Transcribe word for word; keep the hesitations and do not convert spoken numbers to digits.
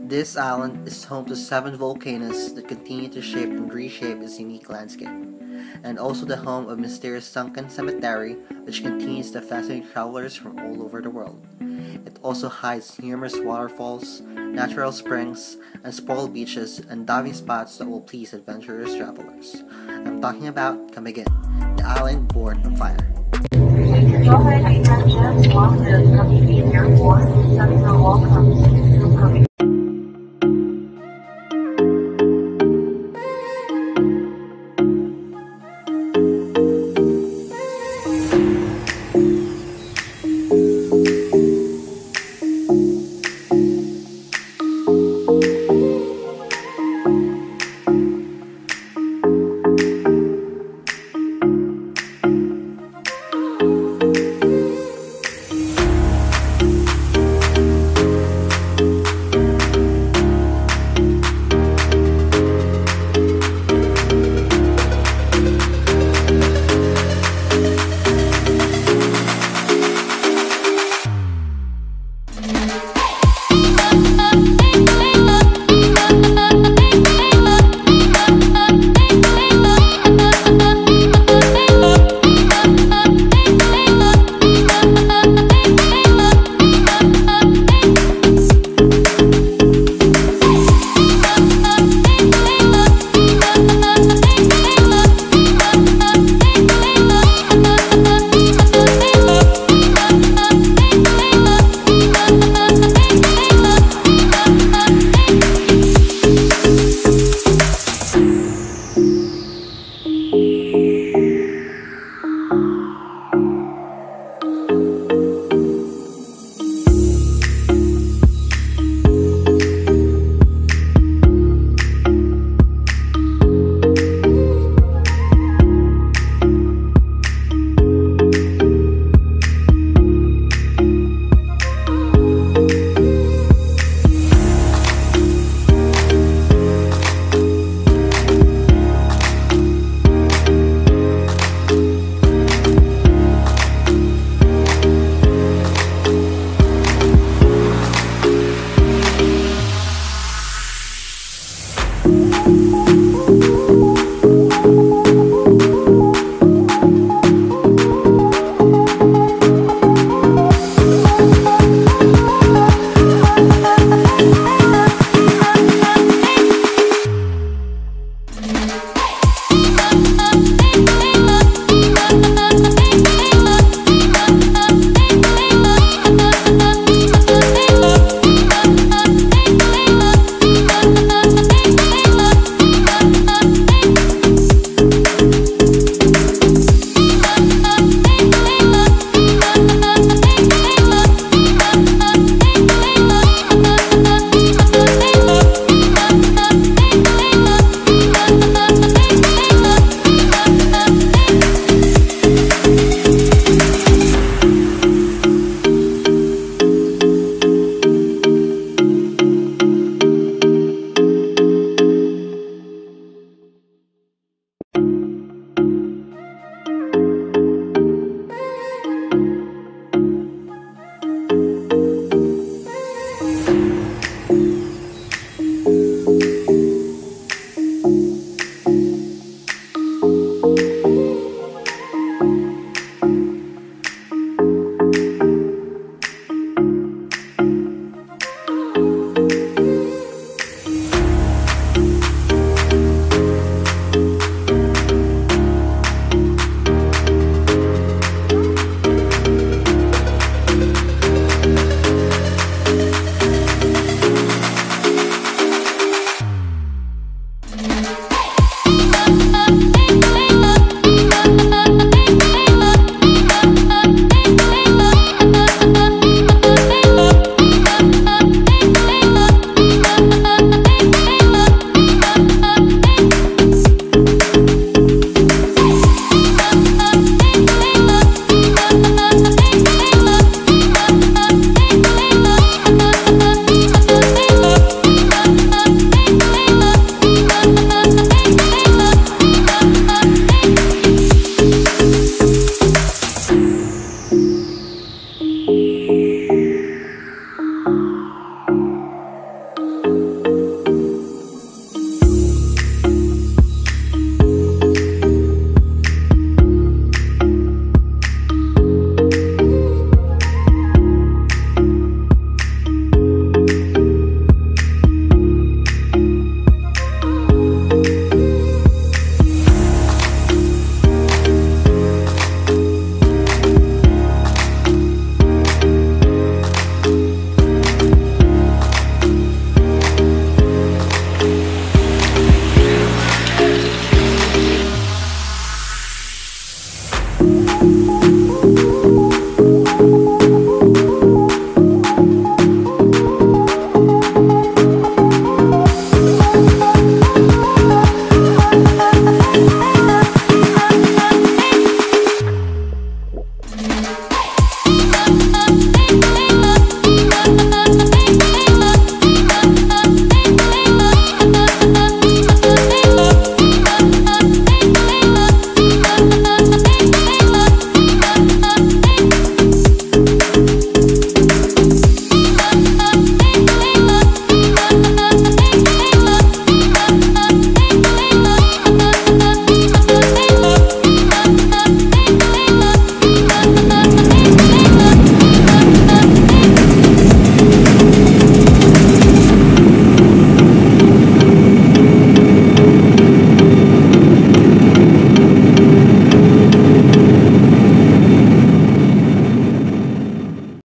This island is home to seven volcanoes that continue to shape and reshape its unique landscape, and also the home of mysterious Sunken Cemetery, which continues to fascinate travelers from all over the world. It also hides numerous waterfalls, natural springs, unspoiled beaches, and diving spots that will please adventurous travelers. I'm talking about Camiguin, the island born on fire. Go ahead, I have just walked the Camiguin Airport. Welcome.